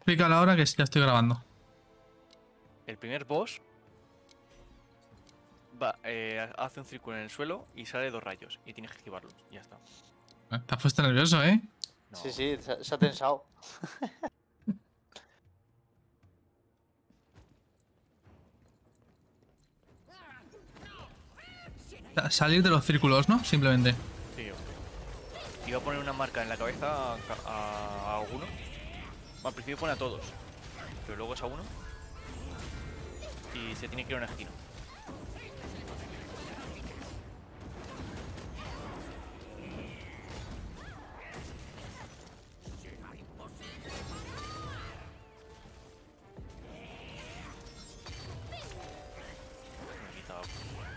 Explícalo ahora que ya estoy grabando. El primer boss hace un círculo en el suelo y sale 2 rayos. Y tienes que esquivarlos. Ya está. Te has puesto nervioso, ¿eh? No. Sí, sí, se ha tensado. Salir de los círculos, ¿no? Simplemente. Sí, iba a poner una marca en la cabeza a uno. Al principio pone a todos. Pero luego es a uno. Y se tiene que ir a una esquina. Me he quitado.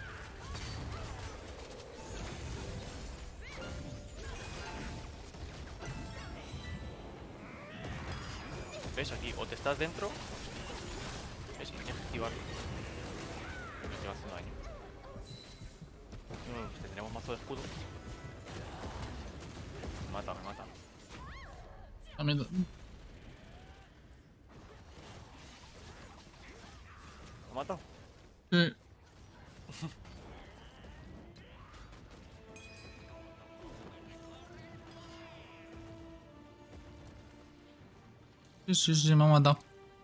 ¿Ves? Aquí, o te estás dentro. ¿Ves? Y tienes que esquivarlo. Porque te va haciendo daño. No, pues tendremos mazo de escudo. Me mata, me mata. También... ¿Me ha matado? Sí. Sí, me ha matado.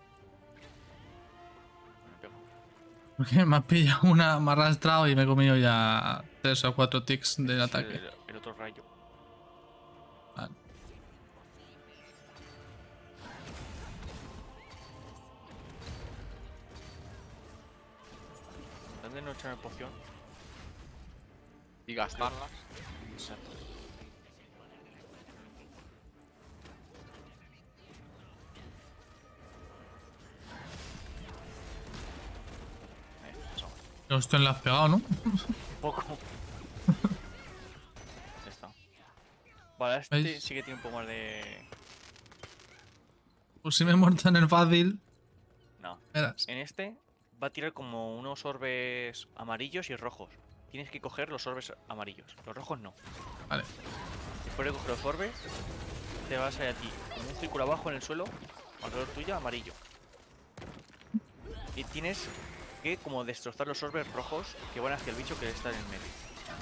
Me pego. Porque me ha pillado una, me ha arrastrado y me he comido ya 3 o 4 ticks del ataque. El otro rayo. Vale. ¿Dónde no echan poción? Y gastarlas. Exacto. Ahí está, pasado. Hostia, le has pegado, ¿no? Un poco. Ya está. Vale, este ¿Veis? sí que tiene un poco más de... Pues si me he muerto en el fácil. No. Verás. En este va a tirar como unos orbes amarillos y rojos. Tienes que coger los orbes amarillos. Los rojos no. Vale. Después de coger los orbes, te vas a salir a ti como un círculo abajo en el suelo, alrededor tuyo, amarillo. Y tienes que como destrozar los orbes rojos que van hacia el bicho que está en el medio.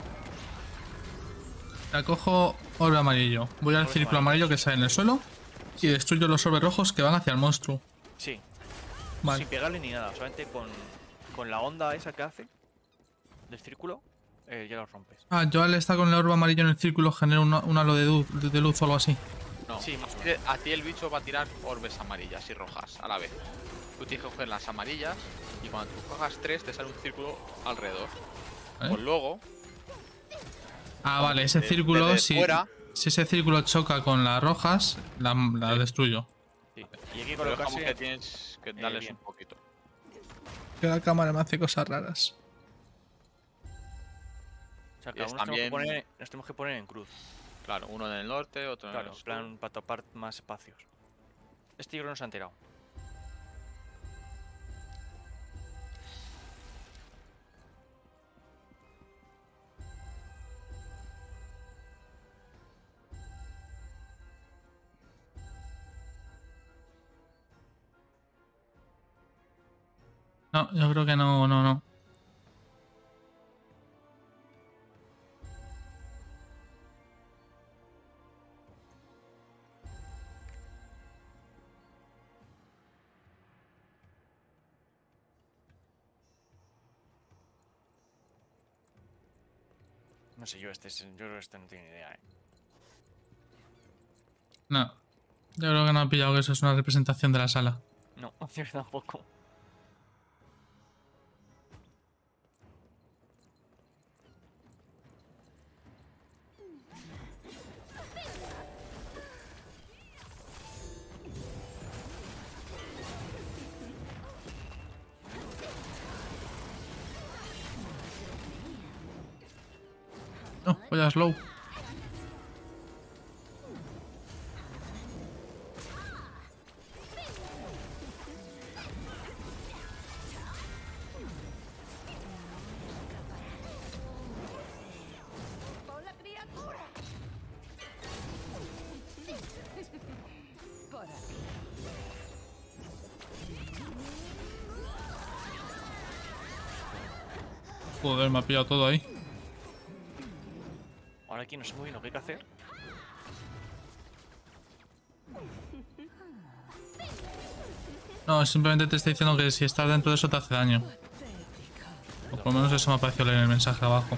La cojo orbe amarillo. Voy al Orbe círculo amarillo que sale en el suelo. Y destruyo los orbes rojos que van hacia el monstruo. Sí, Vale. sin pegarle ni nada, solamente con la onda esa que hace del círculo, ya lo rompes. Ah, yo al estar con el orbe amarillo en el círculo genero un halo de luz o algo así. No, Sí, más o menos. a ti el bicho va a tirar orbes amarillas y rojas a la vez. Tú tienes que coger las amarillas y cuando tú cojas 3 te sale un círculo alrededor. ¿Vale? Pues luego, Ah, vale, ese círculo, desde fuera, si ese círculo choca con las rojas, la Sí. destruyo. Sí. Y hay que pero dejamos colocarse... que tienes que darles bien. un poquito. Que la cámara me hace cosas raras. O sea, Y cada es uno también- nos tenemos que poner en cruz. Claro, uno en el norte, otro en Claro, el en sur. plan para tapar más espacios. Este yo creo que no se ha enterado. No, yo creo que no. No sé, yo creo que este no tiene ni idea, No. Yo creo que no ha pillado que eso es una representación de la sala. No, yo tampoco. No, voy a slow. ¡Hola, criatura! Por aquí. Joder, me ha pillado todo ahí. Ahora aquí no sé muy bien lo que hay que hacer. No, simplemente te está diciendo que si estás dentro de eso te hace daño. O por lo menos eso me ha parecido leer el mensaje abajo.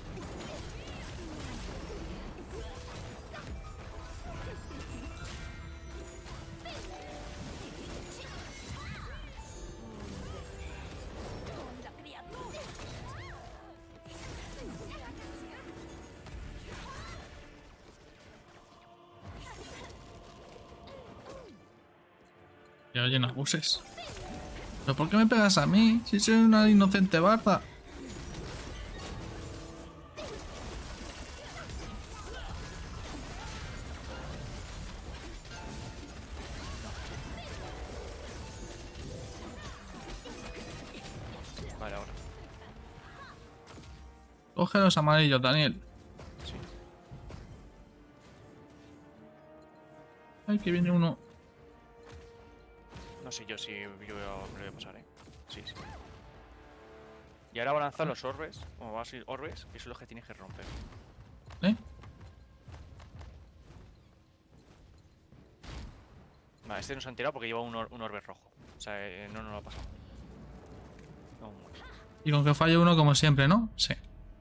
Y oye, no abuses. ¿Pero por qué me pegas a mí? Si soy una inocente barda. Vale, ahora. Coge los amarillos, Daniel. Sí. Ay, que viene uno. No sé yo si yo me lo voy a pasar, Sí, sí. Y ahora van a lanzar los orbes, o va a ser orbes, que son los que tienes que romper. ¿Eh? Vale, este no se ha enterado porque lleva un orbe rojo. O sea, no lo ha pasado. No, Y con que falle uno como siempre, ¿no? Sí.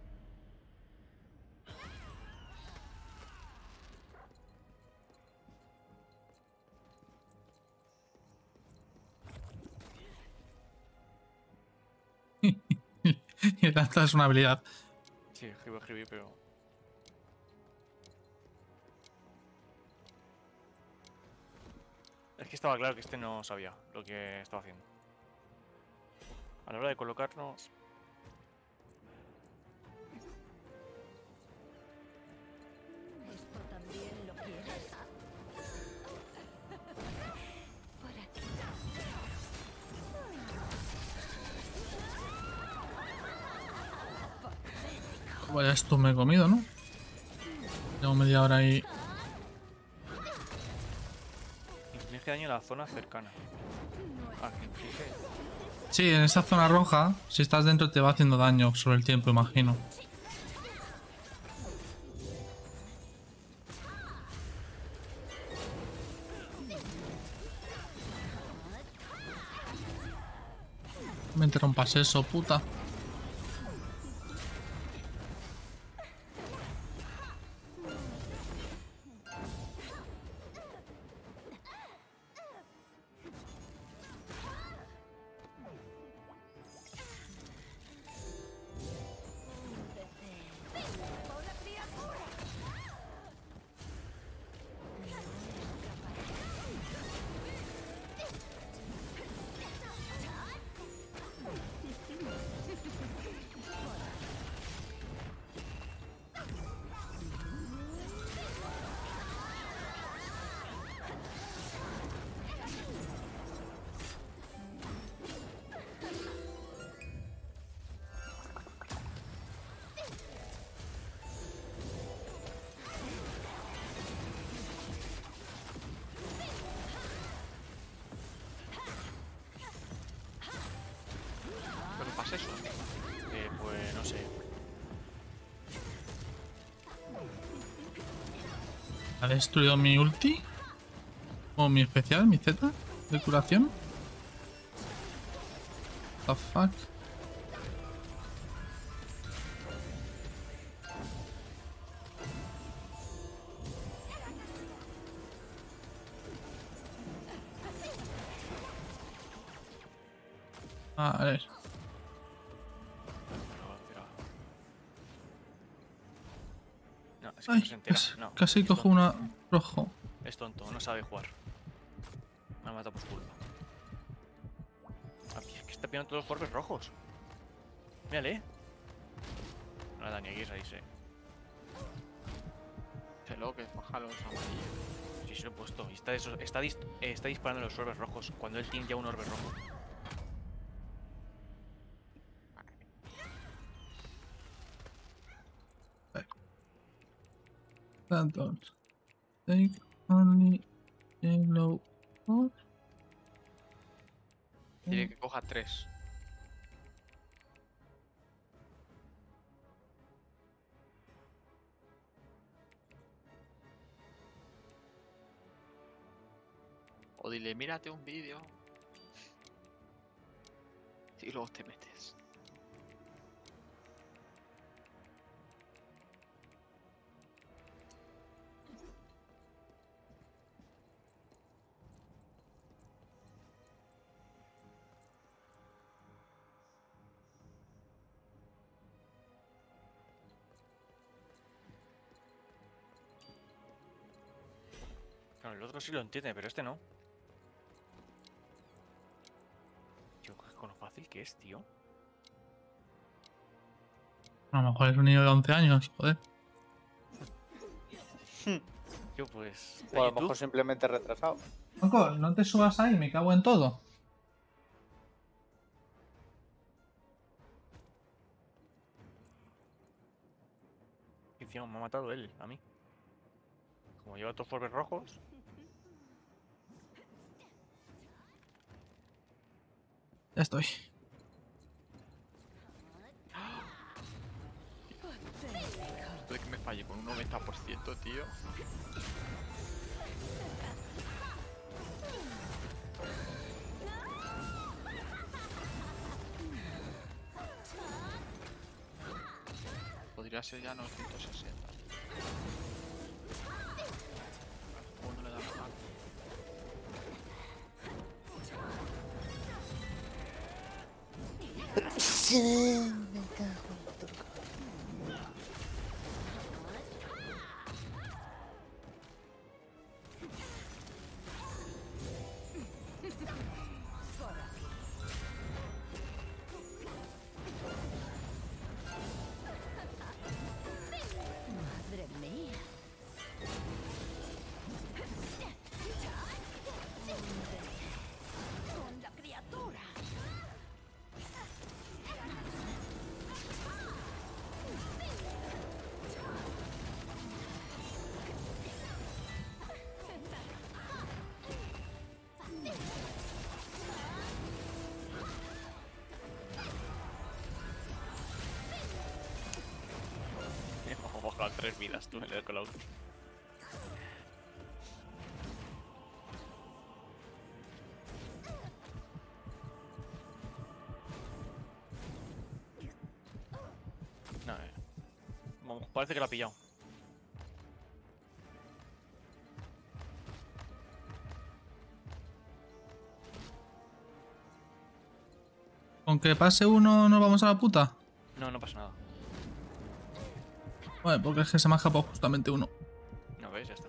Y tanta es una habilidad. sí, escribí, pero... Es que estaba claro que este no sabía lo que estaba haciendo. A la hora de colocarnos... ¿Esto también lo quieres? Por aquí. Vaya, esto me he comido, ¿no? Llevo media hora ahí. Inflige daño a la zona cercana. Ah, que inflige... Sí, en esa zona roja, si estás dentro te va haciendo daño sobre el tiempo, imagino. No me interrumpas eso, puta. ¿Pero qué pasa eso? pues no sé. ¿Ha destruido mi ulti? ¿O mi especial, mi Z de curación? What the fuck? A ver. No, es que Ay, no se entera. casi, No, casi es cojo tonto. una rojo. Es tonto, no sabe jugar. Me ha matado por su culpa. Ah, es que está pillando todos los orbes rojos. Mírale. Nada, ni aquí es ahí, sí. Se lo que baja los amarillos. Sí, se lo he puesto. Y está disparando los orbes rojos cuando él tiene ya un orbe rojo. Don't take only yellow orb. Quiere que coja 3. dile, mírate un vídeo. Y luego te metes. Claro, el otro sí lo entiende, pero este no. Tío, con lo fácil que es, tío. A lo mejor es un niño de 11 años, joder. Yo pues... O a lo YouTube, mejor simplemente retrasado. Marco, no te subas ahí, me cago en todo. encima me ha matado él, a mí. Como lleva estos forbes rojos. Ya estoy. Puede que me falle con un 90%, tío. Podría ser ya 960. ¿Cómo no le da la mano? Madre mía. Con la criatura. Hemos bajado 3 vidas tú en el Call of Duty. No, bueno, parece que lo ha pillado. Con que pase uno, nos vamos a la puta. No, no pasa nada. Bueno, porque es que se me ha escapado justamente uno. No ves, ya está.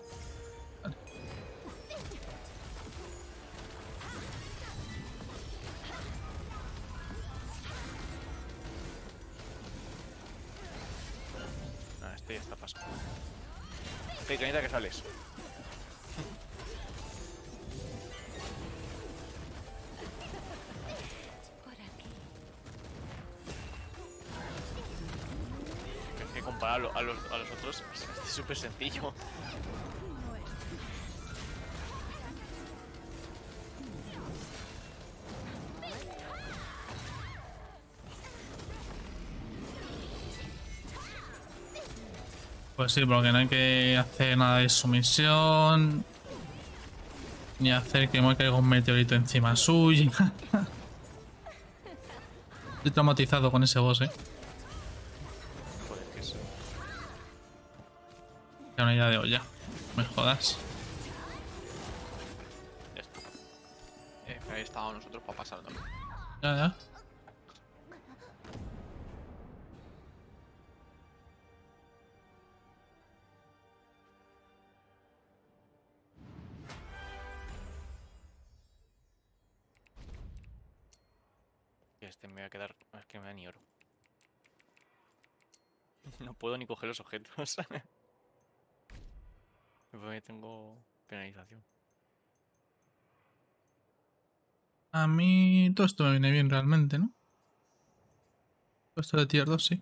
Ah, este ya está pasado. Hey, Canita, que sales. Por aquí. Es que compararlo a los otros es súper sencillo. Pues sí, porque no hay que hacer nada de sumisión. Ni hacer que me caiga un meteorito encima suya. Estoy traumatizado con ese boss, Joder, que es... Ya una idea de olla. Me jodas. Ya está. Ahí estábamos nosotros para pasarlo. Ya, ya. Y este me voy a quedar... Es que me da ni oro. No puedo ni coger los objetos. Porque tengo penalización. A mí todo esto me viene bien realmente, ¿no? Todo esto de tier 2, sí.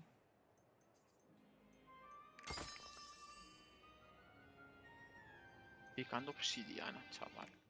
Picando obsidiana, chaval.